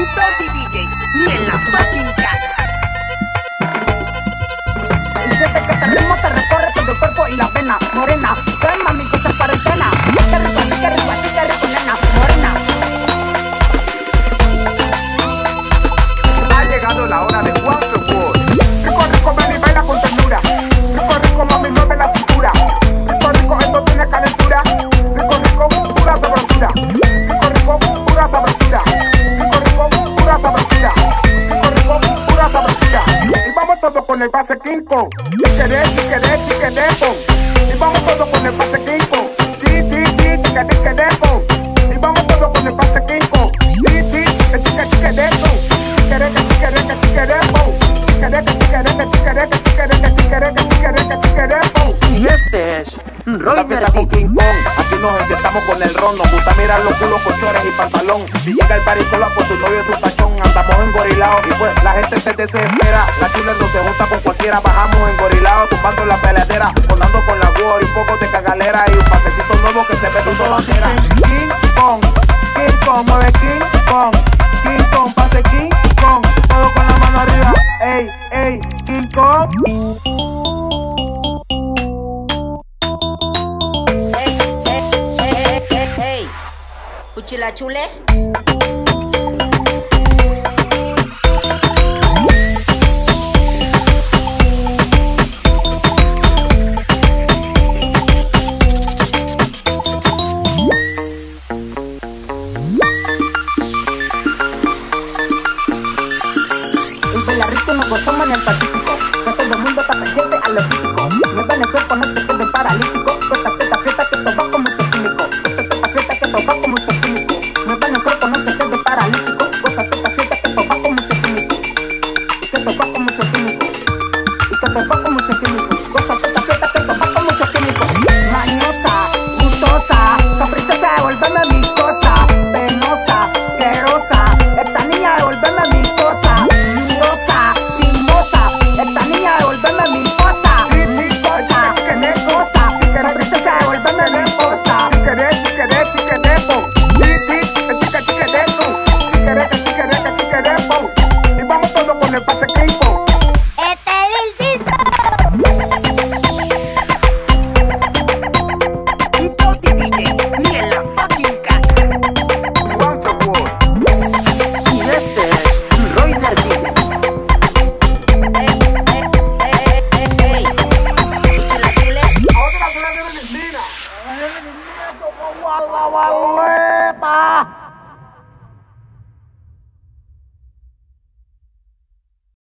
Dirty DJ, y en la fucking casa. Y siente que este ritmo te recorre todo el cuerpo y la vena. Morena, ven mami que estás cuarentena. Qué rico, así que rico, así que rico, nena. Morena. Ha llegado la hora de Waterworld. Rico, rico, ven y baila con ternura. Rico, rico, mami, mueve la cintura. Rico, rico, esto tiene calentura. Rico, rico, pura sabrosura. Rico, rico, pura sabrosura. Rico, rico, pura sabrosura. Rico, rico, pura sabrosura. Y vamos todos con el base King Kong. Chiquere, chiquere, chiquere, pon. Y vamos todos con el base King Kong. Chi, chi, chi, chiquere, chiquere, pon. Y vamos todos con el base King Kong. Chi, chi, chiquere, chiquere, pon. Chiquere, chiquere, chiquere, pon. Chiquere, chiquere, chiquere, chiquere, chiquere, chiquere, chiquere, pon. Y este es La Roy fiesta con King Kong, aquí nos encestamos con el ron. Nos gusta mirar los culos con chores y pantalón. Si llega el party sola con su novio y su tachón, andamos engorilados y pues la gente se desespera. La chula no se junta con cualquiera, bajamos engorilados, tumbando la peladera, sonando con la war y un poco de cagalera y un pasecito nuevo que se ve todo bandera. King Kong, mueve King Kong, pase King Kong, todo con la mano arriba. Ey, ey, King Kong. Uchila chule. Y baila rico nos gozamos en el Pacífico. Que todo el mundo está pendiente a lo típico. Me ven el cuerpo, no se